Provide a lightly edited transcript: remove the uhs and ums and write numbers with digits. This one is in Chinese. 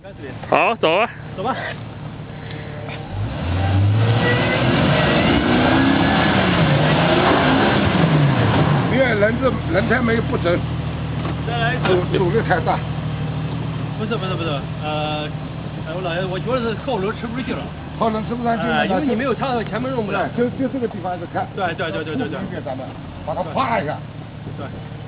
好，走吧。 走吧。 因为轮胎没有不准， 再来阻力太大。 不是，我老爷，我觉得是后轮吃不住劲了。 后轮吃不上劲了， 因为你没有插到前门用不了。 就这个地方是看。 对。 咱们把它画一下。 对。